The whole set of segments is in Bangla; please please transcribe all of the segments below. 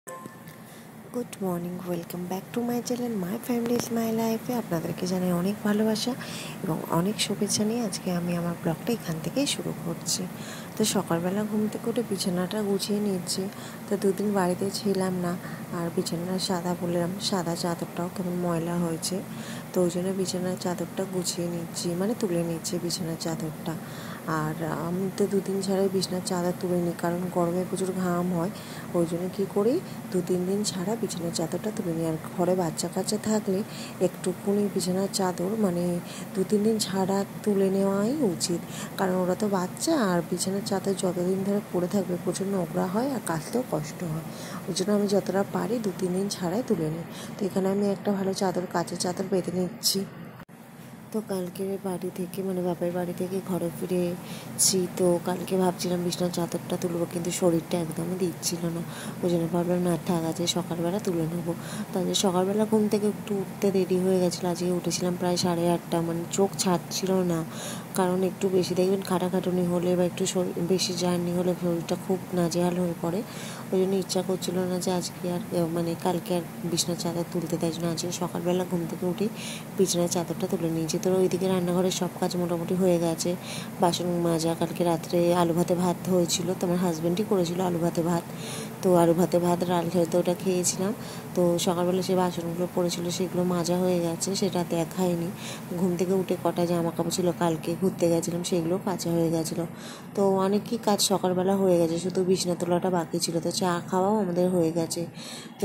Good morning, welcome back to my channel my family is my লাইফে। আপনাদেরকে জানাই অনেক ভালোবাসা এবং অনেক শুভেচ্ছা নিয়ে আজকে আমি আমার ব্লগটা এখান থেকেই শুরু করছি। তো সকালবেলা ঘুম থেকে উঠে বিছানাটা গুছিয়ে নিচ্ছি। তো দুদিন বাড়িতে ছিলাম না, আর বিছানার সাদা চাদরটাও কেমন ময়লা হয়েছে, তো ওই জন্য বিছানার চাদরটা গুছিয়ে নিচ্ছি, মানে তুলে নিচ্ছি বিছানার চাদরটা। আর আমি তো দুদিন ছাড়াই বিছানার চাদর তুলে নিই, কারণ গরমে প্রচুর ঘাম হয়। ওই জন্য কী করি, 2-3 দিন ছাড়া বিছানার চাদরটা তুলে নিই। আর ঘরে বাচ্চা কাচ্চা থাকলে একটুকুনি বিছানার চাদর মানে 2-3 দিন ছাড়া তুলে নেওয়াই উচিত, কারণ ওরা তো বাচ্চা, আর বিছানার চাদর যতদিন ধরে পড়ে থাকবে প্রচুর নোংরা হয় আর কাচতেও কষ্ট হয়। ওই জন্য আমি যতটা পারি 2-3 দিন ছাড়াই তুলে নিই। তো এখানে আমি একটা ভালো চাদর, কাচের চাদর বেঁধে নিচ্ছি। তো কালকে বাড়ি থেকে মানে বাপের বাড়ি থেকে ঘরে ফিরেছি, তো কালকে ভাবছিলাম বিছানার চাদরটা তুলবো, কিন্তু শরীরটা একদমই দিচ্ছিল না। ওই জন্য ভাবলাম না, থাক আছে সকালবেলা তুলে নেবো। তাহলে সকালবেলা ঘুম থেকে একটু উঠতে দেরি হয়ে গেছিলো। আজকে উঠেছিলাম প্রায় 8:30, মানে চোখ ছাড়ছিল না, কারণ একটু বেশি দেখবেন খাটাখাটুনি হলে বা একটু বেশি জার্নি হলে শরীরটা খুব নাজেহাল হয়ে পড়ে। ওই জন্য ইচ্ছা করছিল না যে আজকে আর মানে কালকে আর বিছানার চাদর তুলতে, তাই জন্য আজকে সকালবেলা ঘুম থেকে উঠে বিছানার চাদরটা তুলে নিয়েছি। তো ওইদিকে রান্নাঘরের সব কাজ মোটামুটি হয়ে গেছে। বাসন মাজা, কালকে রাত্রে আলু ভাতে ভাত হয়েছিল, তো আমার হাজব্যান্ডই করেছিল আলু ভাতে ভাত। তো আলু ভাতে ভাত ডাল খেতে ওটা খেয়েছিলাম। তো সকালবেলা যে বাসনগুলো পড়েছিল সেগুলো মাজা হয়ে গেছে, সেটা দেখায়নি। ঘুম থেকে উঠে কটা জামা কাপড় ছিল কালকে ঘুরতে গেছিলাম, সেগুলো কাচা হয়ে গেছিলো। তো অনেকই কাজ সকালবেলা হয়ে গেছে, শুধু বিছানা তোলাটা বাকি ছিল। তো চা খাওয়াও আমাদের হয়ে গেছে। তো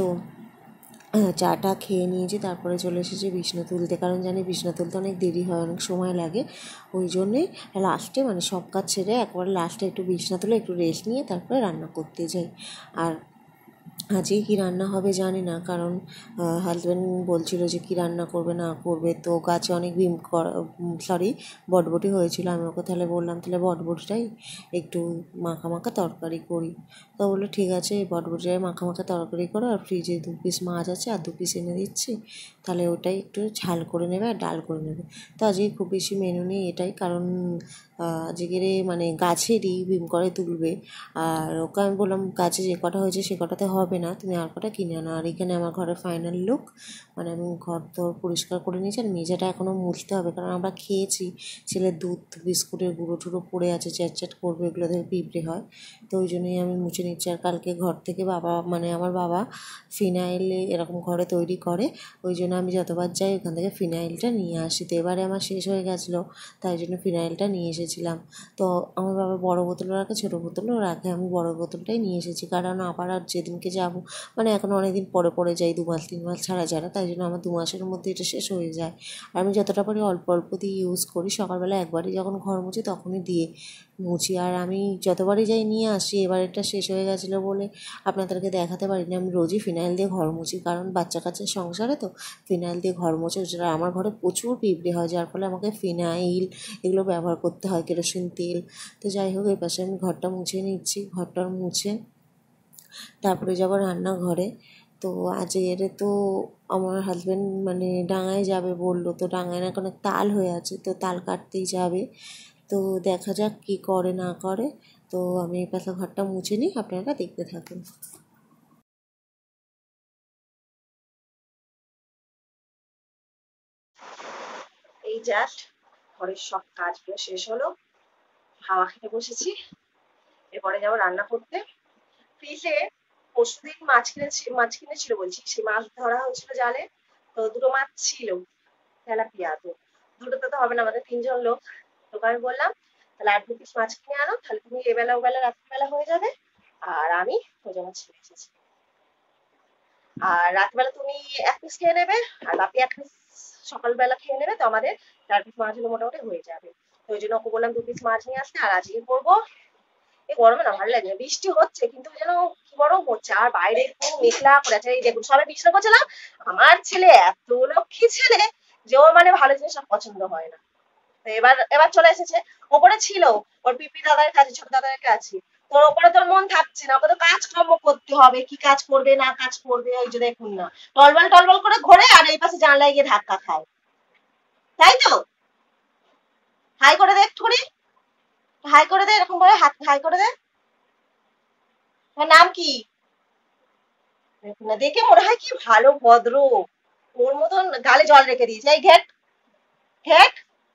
চাটা খেয়ে নিয়েছি, তারপরে চলে এসেছি বিছানা তুলতে, কারণ জানি বিছানা তুলতে অনেক দেরি হয়, অনেক সময় লাগে। ওই জন্যেই লাস্টে মানে সব কাজ ছেড়ে একবারে লাস্টে একটু বিছানা তুলে একটু রেস্ট নিয়ে তারপরে রান্না করতে যাই। আর আজকে কী রান্না হবে জানি না, কারণ হাজব্যান্ড বলছিল যে কী রান্না করবে না করবে। তো গাছে অনেক বটবটি হয়েছিল। আমি ওকে তাহলে বললাম তাহলে বটবটিটাই একটু মাখা মাখা তরকারি করি। তো বললো ঠিক আছে, বটবটিটাই মাখা মাখা তরকারি করো, আর ফ্রিজে 2 পিস মাছ আছে আর 2 পিস এনে দিচ্ছি, তাহলে ওটাই একটু ঝাল করে নেবে আর ডাল করে নেবে। তো আজকে খুব বেশি মেনু নেই এটাই, কারণ আজকের মানে গাছেরই ভিম করে তুলবে। আর ওকে আমি বললাম গাছে যে কটা হয়েছে সে কটাতে হবে না, তুমি আর কটা কিনে আনো। আর এখানে আমার ঘরের ফাইনাল লুক, মানে আমি ঘর তো পরিষ্কার করে নিয়েছি, আর মেঝেটা এখনও মুছতে হবে, কারণ আমরা খেয়েছি, ছেলের দুধ বিস্কুটের গুঁড়ো টুড়ো পড়ে আছে, চ্যাট করবে, এগুলো থেকে পিঁপড়ে হয়। তো ওই জন্যই আমি মুছে নিচ্ছি। আর কালকে ঘর থেকে মানে আমার বাবা ফিনাইলে এরকম ঘরে তৈরি করে, ওই জন্য আমি যতবার যাই ওখান থেকে ফিনাইলটা নিয়ে আসি। তো এবারে আমার শেষ হয়ে গেছিলো, তাই জন্য ফিনাইলটা নিয়ে এসেছিলাম। তো আমার বাবা বড় বোতলও রাখে, ছোটো বোতলও রাখে, আমি বড় বোতলটাই নিয়ে এসেছি, কারণ আবার আর যেদিনকে যাবো, মানে এখন অনেক দিন পরে যাই, 2 মাস 3 মাস ছাড়া, তাই জন্য আমার 2 মাসের মধ্যে এটা শেষ হয়ে যায়। আর আমি যতটা পারি অল্প অল্প দিয়ে ইউজ করি, সকালবেলা একবারই যখন ঘর মুছি তখনই দিয়ে মুছি। আর আমি যতবারই যাই নিয়ে আসি, এবার এটা শেষ হয়ে গেছিলো বলে আপনাদেরকে দেখাতে পারিনি। আমি রোজই ফিনাইল দিয়ে ঘর মুছি, কারণ বাচ্চা কাচ্চার সংসারে তো ফিনাইল দিয়ে ঘর মুছে, যেটা আমার ঘরে প্রচুর পিঁপড়ে হয়, যার ফলে আমাকে ফিনাইল এগুলো ব্যবহার করতে হয়, কেরোসিন তেল। তো যাই হোক, এই পাশে আমি ঘরটা মুছে নিচ্ছি, ঘরটা মুছে তারপরে যাবো রান্নাঘরে। তো আজকের তো আমার হাজব্যান্ড মানে ডাঙায় যাবে বললো, তো ডাঙায় না কোনো তাল হয়ে আছে, তো তাল কাটতেই যাবে। তো দেখা যাক কী করে না করে। তো আমি এই পাশে ঘরটা মুছে নিই, আপনারা দেখতে থাকুন। এই জাস্ট ঘরের সব কাজগুলো শেষ হলো, হাওয়া খেতে বসেছি, এরপরে যাবো রান্না করতে। ফ্রিজে পরশুদিন মাছ কিনেছিল বলছি, সেই মাছ ধরা হয়েছিল জালে। তো 2টো মাছ ছিল, তেলাপিয়া। তো 2টোতে তো হবে না, আমাদের 3জন লোক। তোকে আমি বললাম তাহলে আর 2 পিস মাছ কিনে আনো, তাহলে তুমি এবেলা ওবেলা রাত্রিবেলা হয়ে যাবে, আর আমি ভোজা মাছ ছেড়ে এসেছি। আর রাতবেলা তুমি 1 পিস খেয়ে নেবে, আর বাকি 1 পিস সকালবেলা খেয়ে নেবে, তো আমাদের 4 পিস মাছ হলে মোটামুটি হয়ে যাবে। তো ওই জন্য ওকে বললাম 2 পিস মাছ নিয়ে আসতে। আর আজকে করবো, এই গরমে না ভালো লাগে না, বৃষ্টি হচ্ছে কিন্তু যেন কি গরম হচ্ছে, আর বাইরে একটু মেঘলা করে আছে। এই দেখুন সবাই বিছানা করছিলাম, আমার ছেলে এত লক্ষ্মী ছেলে যে ওর মানে ভালো জিনিস আর পছন্দ হয় না। তো এবার এবার চলে এসেছে, ওপরে ছিল ওর পিপি দাদার কাছে, ছোট দাদার কাছে। তোর ওপরে তোর মন থাকছে না, ওকে তো কাজকর্ম করতে হবে, কি কাজ করবে না কাজ করবে, ওই যে দেখুন না টলবল টলবল করে ঘোরে, আর এই পাশে জানলায় গিয়ে ধাক্কা খায়। তাই তো, হাই করে দে একটুখানি, হাই করে দে, এরকম করে হাত হাই করে দে। তোমার নাম কি? না দেখে মনে হয় কি ভালো ভদ্র, ওর মতন গালে জল রেখে দিয়েছে। এই ঘেট ঘেট।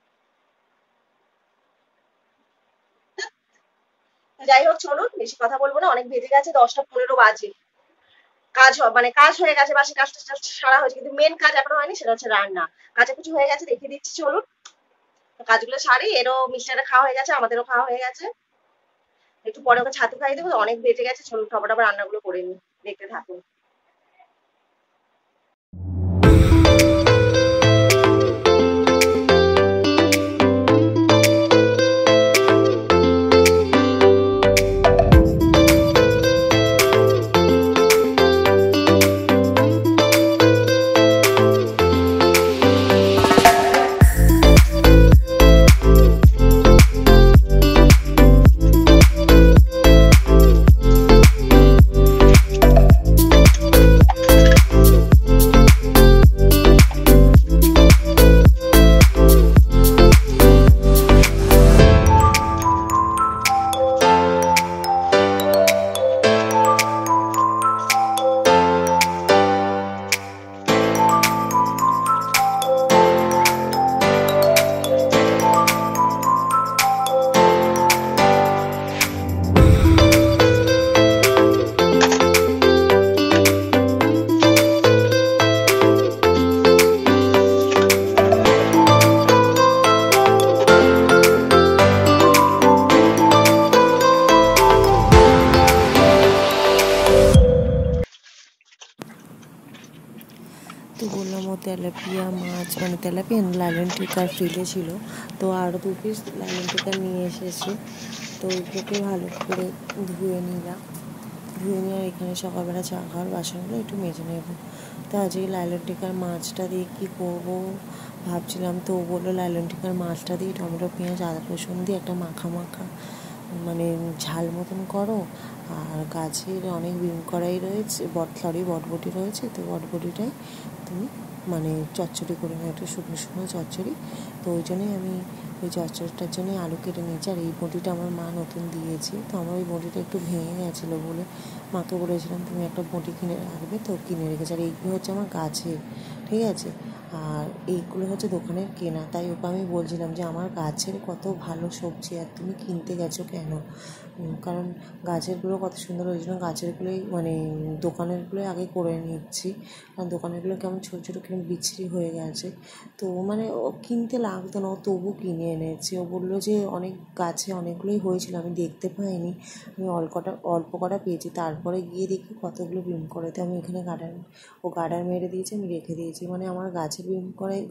যাই হোক চলুন, বেশি কথা বলবো না, অনেক বেজে গেছে, 10টা 15 বাজে। মানে কাজ হয়ে গেছে, বাসি কাজটা জাস্ট সারা হয়েছে, কিন্তু মেন কাজ এখনো হয়নি, সেটা হচ্ছে রান্না। কাচাকুচি হয়ে গেছে, দেখিয়ে দিচ্ছি চলুন। কাজগুলো সারি, এরও মিস্টারের খাওয়া হয়ে গেছে, আমাদেরও খাওয়া হয়ে গেছে। একটু পরে ওকে ছাতু খাইয়ে দেবো, অনেক বেজে গেছে, চলুন খাবার আবার রান্নাগুলো করে নিই, দেখতে থাকুন। তো বললাম ও তেলাপিয়া মাছ, মানে তেলাপিয়া লাইলন টিকা ফ্রিজে ছিল, তো আরও 2 পিস লাইলন টিকা নিয়ে এসেছে। তো ওইগুলোকে ভালো করে ধুয়ে নিলাম, ধুয়ে নিয়ে আর এখানে সকালবেলা চা খাওয়ার বাসনগুলো একটু মেজে নেব। তো আজকে লাইলন টিকার মাছটা দিয়ে কী করবো ভাবছিলাম, তো ও বললো লাইলন টিকার মাছটা দিয়ে টমেটো পেঁয়াজ আদা রসুন দিয়ে একটা মাখা মাখা মানে ঝাল মতন করো, আর গাছের অনেক বিম কড়াই রয়েছে, বটবটি রয়েছে, তো বটবটিটাই তুমি মানে চচ্চড়ি করে নাও, একটু শুকনো শুকনো চচ্চড়ি। তো ওই জন্যই আমি ওই চচ্চড়িটার জন্যই আলু কেটে নিয়েছি। আর এই বটিটা আমার মা নতুন দিয়েছে, তো আমার ওই বটিটা একটু ভেঙে গেছিলো বলে মাকে বলেছিলাম তুমি একটা বটি কিনে রাখবে, তো কিনে রেখেছে। আর এইগুলো হচ্ছে আমার গাছের, ঠিক আছে, আর এইগুলো হচ্ছে দোকানের কেনা। তাই ওকে আমি বলছিলাম যে আমার গাছের কত ভালো সবজি আর তুমি কিনতে গেছো কেন, কারণ গাছেরগুলো কত সুন্দর, ওই জন্য গাছেরগুলোই মানে দোকানেরগুলোই আগে করে নিচ্ছি, কারণ দোকানেরগুলো কেমন ছোটো ছোটো কেমন বিচ্ছিরি হয়ে গেছে। তো মানে ও কিনতে লাগতো না, ও তবু কিনে এনেছে। ও বললো যে অনেক গাছে অনেকগুলোই হয়েছিল, আমি দেখতে পাইনি, আমি অল্প কটা পেয়েছি। তারপরে গিয়ে দেখি কতগুলো বিম কড়াইতে আমি এখানে গার্ডার মেরে দিয়েছি, আমি রেখে দিয়েছি। মানে আমার গাছের বিম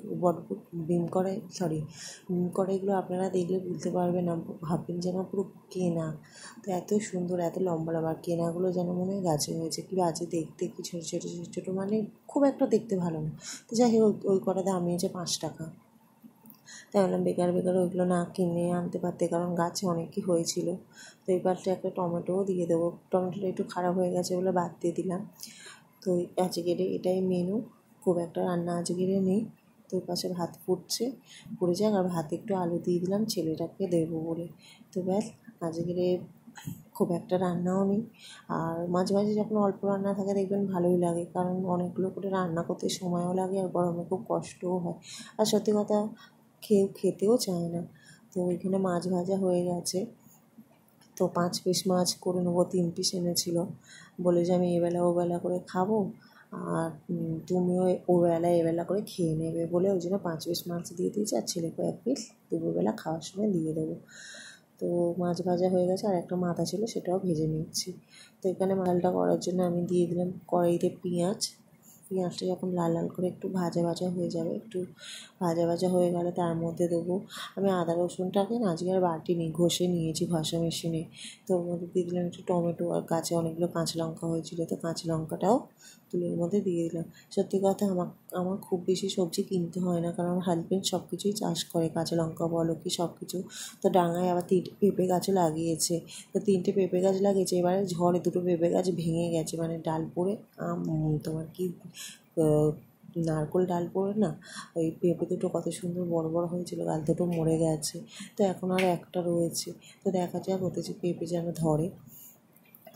কড়াইগুলো আপনারা দেখলে বুঝতে পারবেন না, ভাববেন যেন পুরো কেনা। তো এত সুন্দর, এত লম্বা লম্বা, আর কেনাগুলো যেন মনে হয় গাছে হয়েছে, কি বাজে দেখতে, কি ছোটো ছোটো ছোটো ছোটো, মানে খুব একটা দেখতে ভালো না। তো যাই হোক ওই কটা দাম নিয়েছে 5 টাকা। তাই বললাম বেকার ওইগুলো না কিনে আনতে পারতে, কারণ গাছে অনেকই হয়েছিল। তো এই পাশে একটা টমেটোও দিয়ে দেবো, টমেটোটা একটু খারাপ হয়ে গেছে বলে বাদ দিয়ে দিলাম। তো আজকের এটাই মেনু, খুব একটা রান্না আজকের নেই। তো ওই পাশে ভাত পুড়ে যাক, আর ভাতে একটু আলু দিয়ে দিলাম ছেলেটাকে দেবো বলে। তো ব্যাস, আজকের খুব একটা রান্নাও নেই। আর মাঝে মাঝে যখন অল্প রান্না থাকে দেখবেন ভালোই লাগে, কারণ অনেকগুলো করে রান্না করতে সময়ও লাগে, আর গরমে খুব কষ্টও হয়, আর সত্যি কথা খেতেও চায় না। তো ওইখানে মাছ ভাজা হয়ে গেছে, তো 5 পিস মাছ করে নেবো, 3 পিস এনেছিল, বলে যে আমি এবেলা ওবেলা করে খাবো, আর তুমিও ওবেলা এবেলা করে খেয়ে নেবে বলে ওই জন্য 5 পিস মাছ দিয়ে দিয়েছি, আর ছেলেকে 1 পিস দুপুরবেলা খাওয়ার সময় দিয়ে দেবো। তো মাছ ভাজা হয়ে গেছে, আর একটা মাথা ছিল সেটাও ভেজে নিচ্ছি। তো এখানে মালটা করার জন্য আমি দিয়ে দিলাম কড়াইতে পেঁয়াজটা যখন লাল লাল করে একটু ভাজা হয়ে যাবে, একটু ভাজা হয়ে গেলে তার মধ্যে দেবো আমি আদা রসুনটাকে না আজকে আর বাটিনি, ঘষে নিয়েছি ঘষা মেশিনে। তো ওর মধ্যে দিয়ে দিলাম একটু টমেটো, আর গাছে অনেকগুলো কাঁচা লঙ্কা হয়েছিল, তো কাঁচা লঙ্কাটাও তুলের মধ্যে দিয়ে দিলাম। সত্যি কথা আমার খুব বেশি সবজি কিনতে হয় না, কারণ আমার হাজব্যান্ড সব কিছুই চাষ করে, কাঁচা লঙ্কা বলো কি সব কিছু। তো ডাঙায় আবার 3টে পেঁপে গাছও লাগিয়েছে, তো 3টে পেঁপে গাছ লাগিয়েছে, এবারে ঝড়ে 2টো পেঁপে গাছ ভেঙে গেছে, মানে ডাল পড়ে তোমার কি নারকোল ডাল পড়ে না, ওই পেঁপে দুটো কত সুন্দর বড় বড় হয়েছিল, গাছ দুটো মরে গেছে। তো এখন আর একটা রয়েছে, তো দেখা যাক ওতে যে পেঁপে যেন ধরে।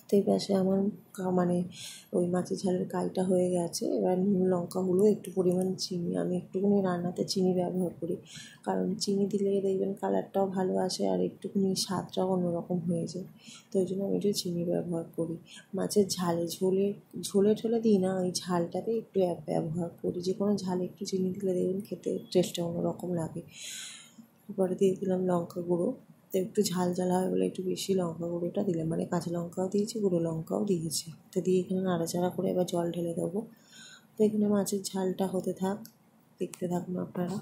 তো এই পাশে আমার মানে ওই মাছের ঝালের কাইটা হয়ে গেছে। এবার নুন, লঙ্কা, হলুদ, একটু পরিমাণ চিনি, আমি একটুখানি রান্নাতে চিনি ব্যবহার করি, কারণ চিনি দিলে দেখবেন কালারটাও ভালো আসে আর একটুখানি স্বাদটাও অন্যরকম হয়ে যায়। তো ওই জন্য আমি একটু চিনি ব্যবহার করি। মাছের ঝালে ঝোলে ঠোলে দিই না, ওই ঝালটাতে একটু ব্যবহার করি। যে কোনো ঝালে একটু চিনি দিলে দেখবেন খেতে টেস্টটা অন্যরকম লাগে। এরপরে দিয়ে দিলাম লঙ্কা গুঁড়ো। তো একটু ঝাল হয় বলে একটু বেশি লঙ্কা গুঁড়োটা দিলাম, মানে কাঁচা লঙ্কাও দিয়েছি, গুঁড়ো লঙ্কাও দিয়েছি। তো দিয়ে এখানে নাড়াচাড়া করে এবার জল ঢেলে দেবো। তো এখানে মাছের ঝালটা হতে থাক, দেখতে থাকুন আপনারা।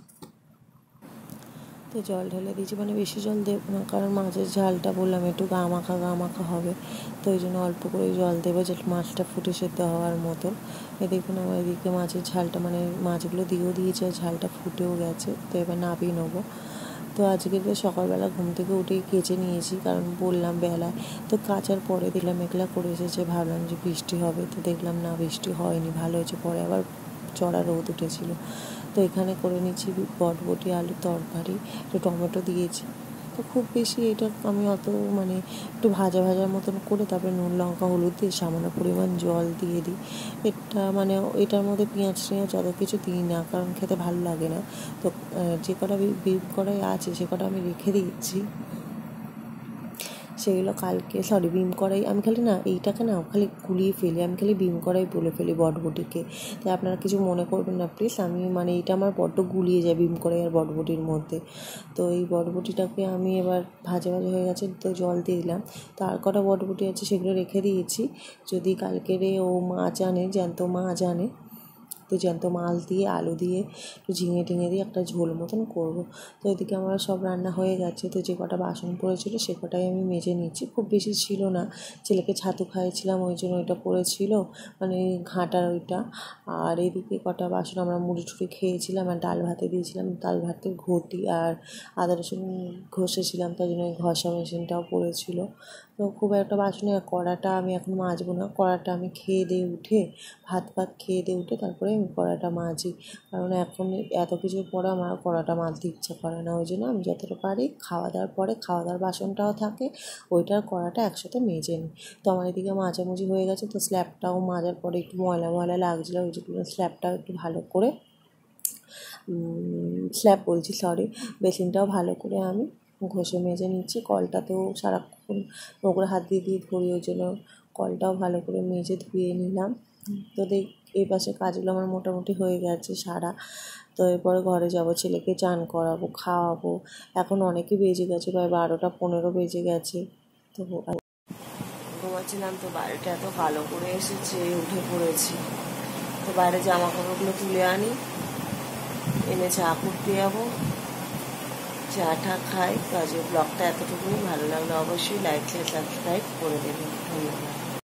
তো জল ঢেলে দিয়েছি, মানে বেশি জল দেবো না, কারণ মাছের ঝালটা বললাম একটু গা মাখা হবে। তো ওই জন্য অল্প করে জল দেবো, যাতে মাছটা ফুটে সেদ্ধ হওয়ার মতো। দেখুন আমার এদিকে মাছের ঝালটা, মানে মাছগুলো দিয়েও দিয়েছে আর ঝালটা ফুটেও গেছে। তো এবার নামিয়ে নেবো। তো আজকে তো সকালবেলা ঘুম থেকে উঠেই কেচে নিয়েছি, কারণ বললাম বেলায়। তো কাচার পরে দিলাম মেঘলা করে এসেছে, ভাবলাম যে বৃষ্টি হবে, তো দেখলাম না বৃষ্টি হয়নি, ভালো হয়েছে। পরে আবার চড়া রোদ উঠেছিল। তো এখানে করে নিচ্ছি বটবটি আলুর তরকারি, একটু টমেটো দিয়েছি। তো খুব বেশি এটা আমি অত মানে একটু ভাজার মতন করে তারপরে নুন, লঙ্কা, হলুদ দিয়ে সামান্য পরিমাণ জল দিয়ে দিই। এটা মানে এটার মধ্যে পেঁয়াজ অত কিছু দিই না, কারণ খেতে ভালো লাগে না। তো যে কটা বিম কড়াই আছে সে কটা আমি রেখে দিচ্ছি, সেগুলো কালকে বিম কড়াই আমি খালি না এইটাকে না খালি গুলিয়ে ফেলি, আমি খালি বিম কড়াই বলে ফেলি বটবটিকে। তাই আপনারা কিছু মনে করবেন না প্লিজ, আমি মানে এইটা আমার বড্ড গুলিয়ে যায় বিম কড়াই আর বটবটির মধ্যে। তো এই বটবটিটাকে আমি এবার ভাজা হয়ে গেছে, তো জল দিয়ে দিলাম। তো আর কটা বটবটি আছে সেগুলো রেখে দিয়েছি, যদি কালকেরে ও মাছ আনে, জ্যান্ত মাছ আনে, তো জ্যান্ত মাছ দিয়ে আলু দিয়ে একটু ঝিঙে টিঙে দিয়ে একটা ঝোল মতন করবো। তো এদিকে আমার সব রান্না হয়ে গেছে। তো যে কটা বাসন পড়েছিল সে কটাই আমি মেজে নিচ্ছি, খুব বেশি ছিল না। ছেলেকে ছাতু খাইয়েছিলাম ওই জন্য ওইটা পড়েছিল, মানে ঘাঁটার ওইটা। আর এদিকে কটা বাসন আমরা মুড়ি টুড়ি খেয়েছিলাম, আর ডাল ভাতে দিয়েছিলাম, ডাল ভাতের ঘটি আর আদা রসুন ঘষেছিলাম, তাই জন্য ওই ঘষা মেশিনটাও পড়েছিল। তো খুব একটা বাসনে কড়াটা আমি এখন মাজবো না, কড়াটা আমি খেয়ে দিয়ে উঠে ভাত খেয়ে দিয়ে উঠে তারপরে আমি কড়াটা মাজি, কারণ এখন এত কিছুর পরে আমার কড়াটা মাজতে ইচ্ছা করে না। ওই জন্য আমি যতটা পারি খাওয়া দাওয়ার পরে খাওয়া দাওয়ার বাসনটাও থাকে, ওইটার কড়াটা একসাথে মেজে নিই। তো আমার এদিকে মাজামুজি হয়ে গেছে। তো স্ল্যাবটাও মাজার পরে একটু ময়লা লাগছিলো, ওই জন্য স্ল্যাবটাও একটু ভালো করে বেসিনটাও ভালো করে আমি ঘষে মেজে নিচ্ছি। কলটাতেও সারাক্ষণ নোংরা হাত দিয়ে ধরি, ওই জন্য কলটাও ভালো করে মেজে ধুয়ে নিলাম। তো এই পাশে কাজগুলো আমার মোটামুটি হয়ে গেছে সারা। তো এরপরে ঘরে যাব, ছেলেকে চান করাবো, খাওয়াবো। এখন অনেকই বেজে গেছে, প্রায় 12টা 15 বেজে গেছে। তো ঘুমাচ্ছিলাম, তো বাইরেটা এত কালো করে এসেছে, উঠে পড়েছি। তো বাইরে জামা কাপড়গুলো তুলে আনি, এনে চা করতে যাবো, চাটা খাই। তো আজকের ব্লগটা এতটুকুই, ভালো লাগলে অবশ্যই লাইক শেয়ার সাবস্ক্রাইব করে দেবেন। ধন্যবাদ।